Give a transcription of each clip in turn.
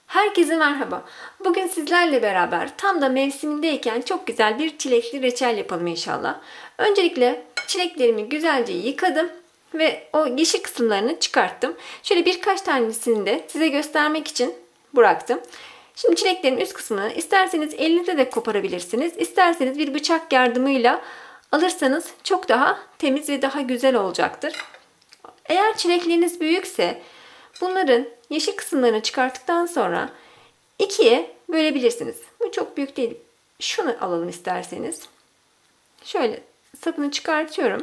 Herkese merhaba. Bugün sizlerle beraber tam da mevsimindeyken çok güzel bir çilekli reçel yapalım inşallah. Öncelikle çileklerimi güzelce yıkadım ve o yeşil kısımlarını çıkarttım. Şöyle birkaç tanesini de size göstermek için bıraktım. Şimdi çileklerin üst kısmını isterseniz elinizle de koparabilirsiniz. İsterseniz bir bıçak yardımıyla alırsanız çok daha temiz ve daha güzel olacaktır. Eğer çilekleriniz büyükse bunların yeşil kısımlarını çıkarttıktan sonra ikiye bölebilirsiniz. Bu çok büyük değil. Şunu alalım isterseniz. Şöyle sapını çıkartıyorum.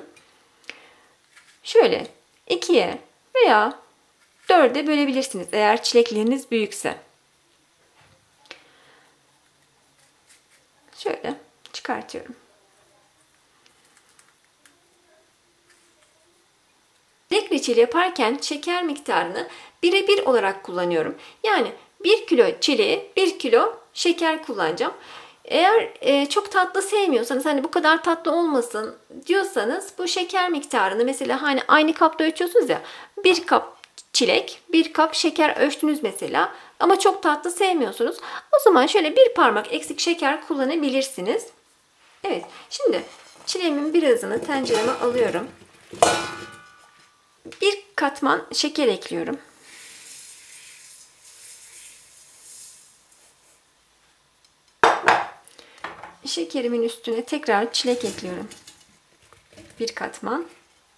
Şöyle ikiye veya dörde bölebilirsiniz eğer çilekleriniz büyükse. Şöyle çıkartıyorum. Çilek reçeli yaparken şeker miktarını 1'e 1 olarak kullanıyorum. Yani 1 kilo çileğe 1 kilo şeker kullanacağım. Eğer çok tatlı sevmiyorsanız, hani bu kadar tatlı olmasın diyorsanız, bu şeker miktarını mesela hani aynı kapta ölçüyorsunuz ya, 1 kap çilek 1 kap şeker ölçtünüz mesela, ama çok tatlı sevmiyorsunuz, o zaman şöyle bir parmak eksik şeker kullanabilirsiniz. Evet, şimdi çileğimin birazını tencereme alıyorum. Bir katman şeker ekliyorum. Şekerimin üstüne tekrar çilek ekliyorum. Bir katman.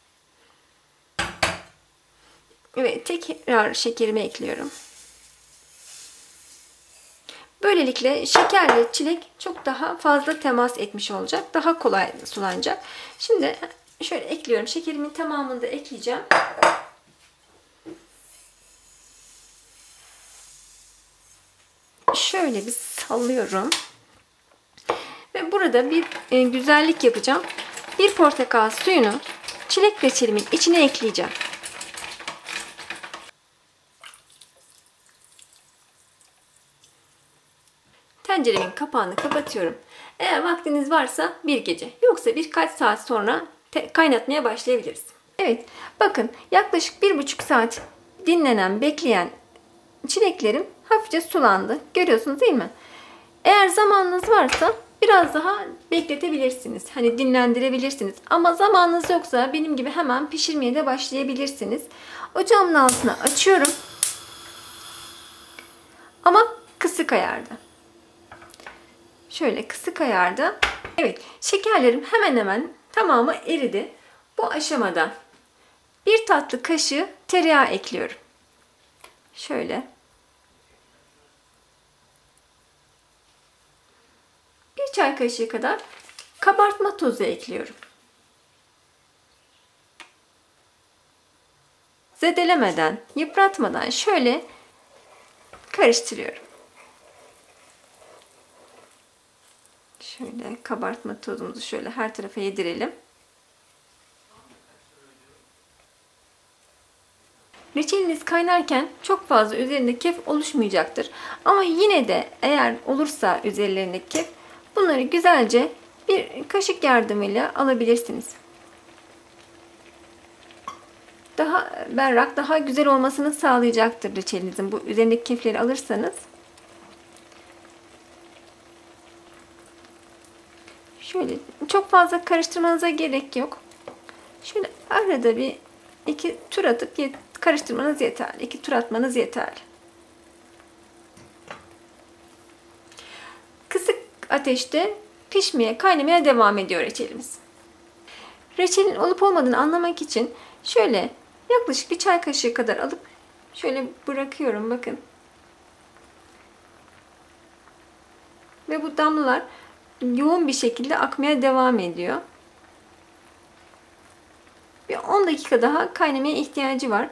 Ve tekrar şekerimi ekliyorum. Böylelikle şekerle çilek çok daha fazla temas etmiş olacak. Daha kolay sulanacak. Şimdi şöyle ekliyorum. Şekerimin tamamını da ekleyeceğim. Şöyle bir sallıyorum. Ve burada bir güzellik yapacağım. Bir portakal suyunu çilek reçelimin içine ekleyeceğim. Tenceremin kapağını kapatıyorum. Eğer vaktiniz varsa bir gece, yoksa birkaç saat sonra kaynatmaya başlayabiliriz. Evet, bakın yaklaşık 1,5 saat bekleyen çileklerim hafifçe sulandı. Görüyorsunuz değil mi? Eğer zamanınız varsa biraz daha bekletebilirsiniz. Hani dinlendirebilirsiniz. Ama zamanınız yoksa benim gibi hemen pişirmeye de başlayabilirsiniz. Ocağımın altını açıyorum. Ama kısık ayarda. Şöyle kısık ayarda. Evet, şekerlerim hemen hemen tamamı eridi. Bu aşamada bir tatlı kaşığı tereyağı ekliyorum. Şöyle. Bir çay kaşığı kadar kabartma tozu ekliyorum. Zedelemeden, yıpratmadan şöyle karıştırıyorum. Şöyle kabartma tozumuzu şöyle her tarafa yedirelim. Reçeliniz kaynarken çok fazla üzerinde kef oluşmayacaktır. Ama yine de eğer olursa üzerlerinde kef, bunları güzelce bir kaşık yardımıyla alabilirsiniz. Daha berrak, daha güzel olmasını sağlayacaktır reçelinizin. Bu üzerindeki kefleri alırsanız. Şöyle çok fazla karıştırmanıza gerek yok. Şöyle arada bir iki tur atıp karıştırmanız yeterli. 2 tur atmanız yeterli. Kısık ateşte pişmeye, kaynamaya devam ediyor reçelimiz. Reçelin olup olmadığını anlamak için şöyle yaklaşık bir çay kaşığı kadar alıp şöyle bırakıyorum, bakın. Ve bu damlalar yoğun bir şekilde akmaya devam ediyor. Bir 10 dakika daha kaynamaya ihtiyacı var.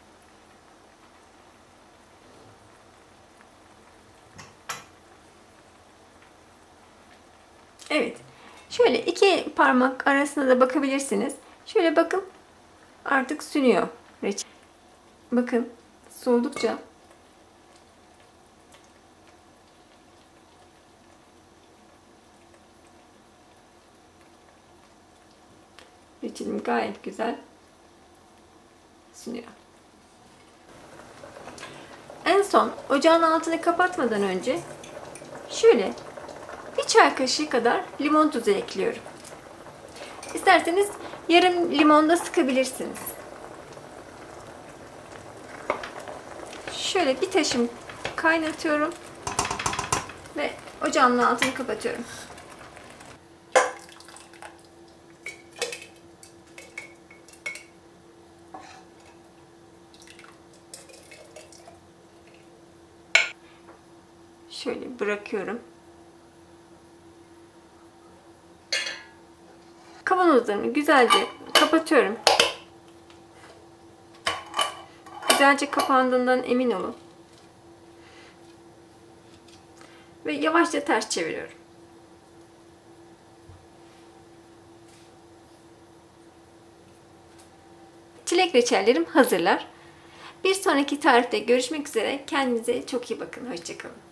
Evet. Şöyle 2 parmak arasına da bakabilirsiniz. Şöyle bakın. Artık sünüyor reçel. Bakın soğudukça reçelim gayet güzel sünüyor. En son ocağın altını kapatmadan önce şöyle bir çay kaşığı kadar limon tuzu ekliyorum. İsterseniz yarım limon da sıkabilirsiniz. Şöyle bir taşım kaynatıyorum ve ocağımın altını kapatıyorum. Şöyle bırakıyorum. Kavanozlarımı güzelce kapatıyorum. Güzelce kapandığından emin olun. Ve yavaşça ters çeviriyorum. Çilek reçellerim hazırlar. Bir sonraki tarifte görüşmek üzere. Kendinize çok iyi bakın. Hoşça kalın.